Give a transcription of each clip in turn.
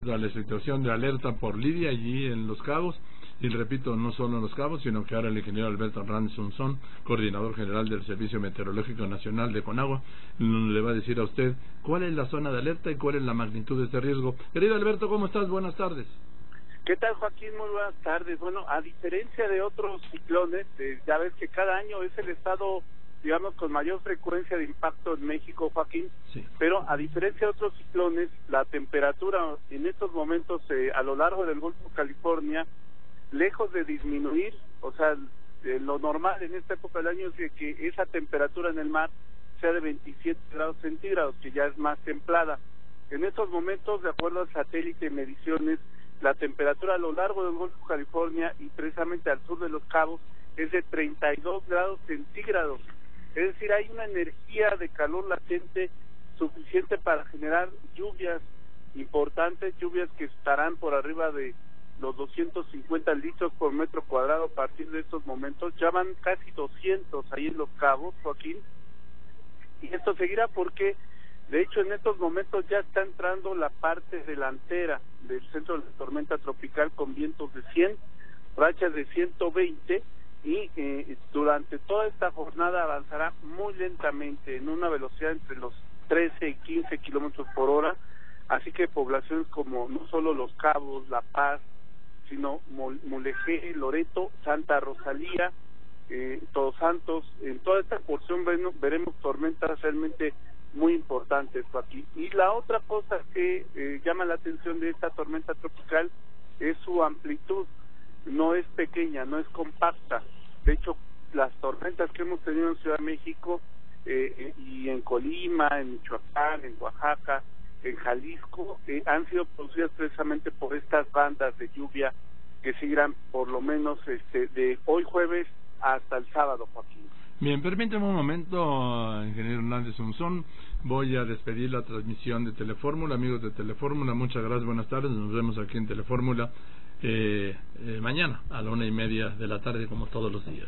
A la situación de alerta por Lidia allí en Los Cabos, y repito, no solo en Los Cabos, sino que ahora el ingeniero Alberto Hernández Unzón, coordinador general del Servicio Meteorológico Nacional de Conagua, le va a decir a usted cuál es la zona de alerta y cuál es la magnitud de este riesgo. Querido Alberto, ¿cómo estás? Buenas tardes. ¿Qué tal, Joaquín? Muy buenas tardes. Bueno, a diferencia de otros ciclones, ya ves que cada año es el estado, digamos, con mayor frecuencia de impacto en México, Joaquín, sí. Pero a diferencia de otros ciclones, la temperatura en estos momentos a lo largo del Golfo de California, lejos de disminuir, o sea, lo normal en esta época del año es que esa temperatura en el mar sea de 27 grados centígrados, que ya es más templada. En estos momentos, de acuerdo al satélite de mediciones, la temperatura a lo largo del Golfo de California y precisamente al sur de Los Cabos es de 32 grados centígrados. Es decir, hay una energía de calor latente suficiente para generar lluvias importantes, lluvias que estarán por arriba de los 250 litros por metro cuadrado a partir de estos momentos. Ya van casi 200 ahí en Los Cabos, Joaquín, y esto seguirá porque de hecho en estos momentos ya está entrando la parte delantera del centro de la tormenta tropical con vientos de 100, rachas de 120, y durante toda esta jornada avanzará muy lentamente en una velocidad entre los 13 y 15 kilómetros por hora, así que poblaciones como no solo Los Cabos, La Paz, sino Mulegé, Loreto, Santa Rosalía, Todos Santos, en toda esta porción veremos tormentas realmente muy importantes aquí. Y la otra cosa que llama la atención de esta tormenta tropical es su amplitud. No es pequeña, no es compacta. De hecho, las tormentas que hemos tenido en Ciudad de México y en Colima, en Michoacán, en Oaxaca, en Jalisco, han sido producidas precisamente por estas bandas de lluvia que seguirán por lo menos de hoy jueves hasta el sábado, Joaquín. Bien, permíteme un momento, ingeniero Hernández Unzón. Voy a despedir la transmisión de Telefórmula. Amigos de Telefórmula, muchas gracias, buenas tardes. Nos vemos aquí en Telefórmula mañana a la 1:30 de la tarde, como todos los días.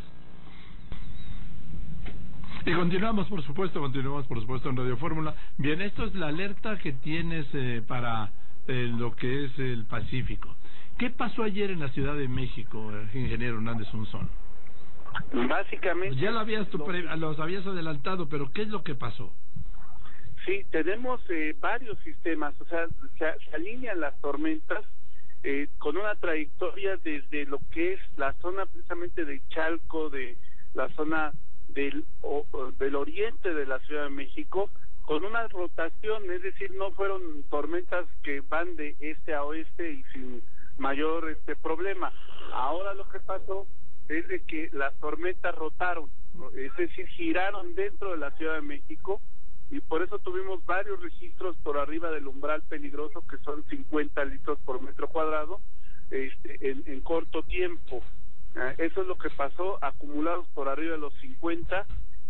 Y continuamos, por supuesto, en Radio Fórmula. Bien, esto es la alerta que tienes para lo que es el Pacífico. ¿Qué pasó ayer en la Ciudad de México, ingeniero Hernández Unzón? Básicamente... Ya los habías adelantado, pero ¿qué es lo que pasó? Sí, tenemos varios sistemas, o sea, se alinean las tormentas con una trayectoria desde lo que es la zona precisamente de Chalco, de la zona del oriente de la Ciudad de México, con una rotación, es decir, no fueron tormentas que van de este a oeste y sin mayor problema. Ahora lo que pasó es de que las tormentas rotaron, es decir, giraron dentro de la Ciudad de México, y por eso tuvimos varios registros por arriba del umbral peligroso, que son 50 litros por metro cuadrado, en corto tiempo. Eso es lo que pasó, acumulados por arriba de los 50,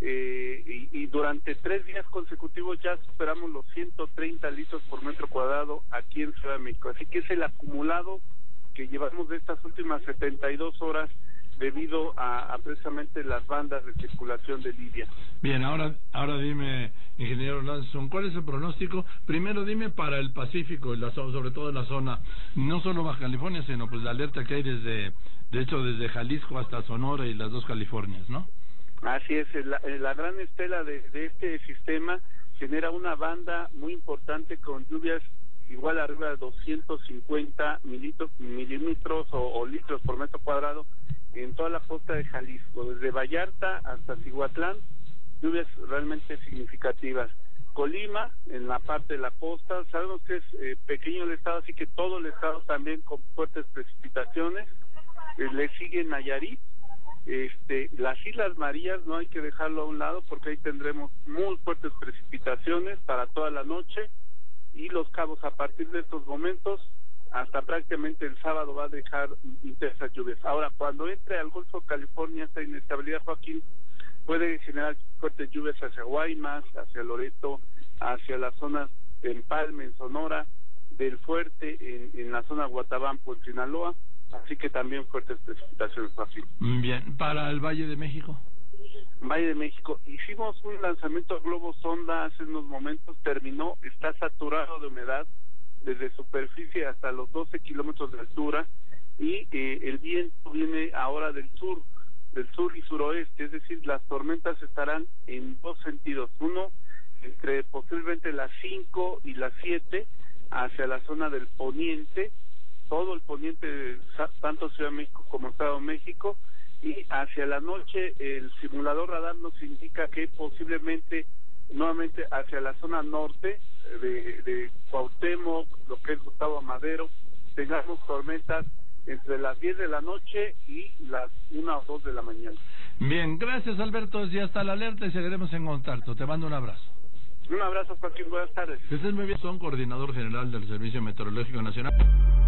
y durante 3 días consecutivos ya superamos los 130 litros por metro cuadrado aquí en Ciudad de México. Así que es el acumulado que llevamos de estas últimas 72 horas debido a precisamente las bandas de circulación de Lidia. Bien, ahora dime, ingeniero Lanson, ¿cuál es el pronóstico? Primero dime para el Pacífico, sobre todo en la zona, no solo Baja California, sino pues la alerta que hay desde Jalisco hasta Sonora y las dos Californias, ¿no? Así es, la gran estela de este sistema genera una banda muy importante con lluvias igual arriba de 250 milímetros o litros por metro cuadrado en toda la costa de Jalisco, desde Vallarta hasta Cihuatlán, lluvias realmente significativas. Colima, en la parte de la costa, sabemos que es pequeño el estado, así que todo el estado también con fuertes precipitaciones. Le sigue Nayarit, las Islas Marías no hay que dejarlo a un lado porque ahí tendremos muy fuertes precipitaciones para toda la noche, y Los Cabos a partir de estos momentos hasta prácticamente el sábado va a dejar intensas lluvias. Ahora, cuando entre al Golfo de California esta inestabilidad, Joaquín, puede generar fuertes lluvias hacia Guaymas, hacia Loreto, hacia las zonas de Empalme, en Sonora, del Fuerte, en la zona de Guatabampo, en Sinaloa, así que también fuertes precipitaciones, Joaquín. Bien, ¿para el Valle de México? Valle de México, hicimos un lanzamiento a globo sonda hace unos momentos, terminó, está saturado de humedad, desde superficie hasta los 12 kilómetros de altura, y el viento viene ahora del sur y suroeste, es decir, las tormentas estarán en dos sentidos, uno entre posiblemente las 5 y las 7 hacia la zona del poniente, todo el poniente, tanto Ciudad de México como Estado de México, y hacia la noche el simulador radar nos indica que posiblemente nuevamente hacia la zona norte de Cuauhtémoc, lo que es Gustavo Amadero, tengamos tormentas entre las 10 de la noche y las 1 o 2 de la mañana. Bien, gracias Alberto, ya está la alerta y seguiremos en contacto. Te mando un abrazo. Un abrazo, Joaquín, buenas tardes. Que estés muy bien, son coordinador general del Servicio Meteorológico Nacional.